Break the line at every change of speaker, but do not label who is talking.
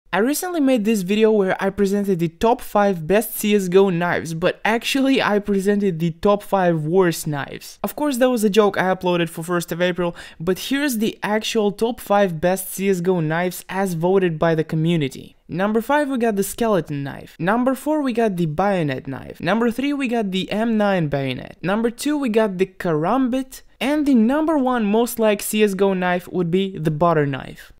I recently made this video where I presented the top 5 best CSGO knives, but actually I presented the top 5 worst knives. Of course that was a joke I uploaded for 1st of April, but here's the actual top 5 best CSGO knives as voted by the community. Number 5 we got the skeleton knife. Number 4 we got the bayonet knife. Number 3 we got the M9 bayonet. Number 2 we got the karambit. And the number 1 most liked CSGO knife would be the butter knife.